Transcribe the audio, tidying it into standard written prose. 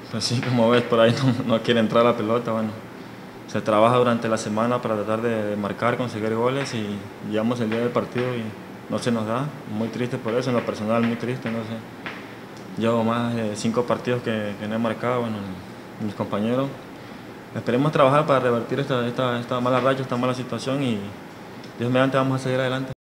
Pues sí, como ves, por ahí no quiere entrar la pelota. Bueno, se trabaja durante la semana para tratar de marcar, conseguir goles y llegamos el día del partido y no se nos da. Muy triste por eso, en lo personal muy triste, no sé. Llevo más de 5 partidos que no he marcado, bueno, mis compañeros. Esperemos trabajar para revertir esta mala racha, esta mala situación y Dios mediante vamos a seguir adelante.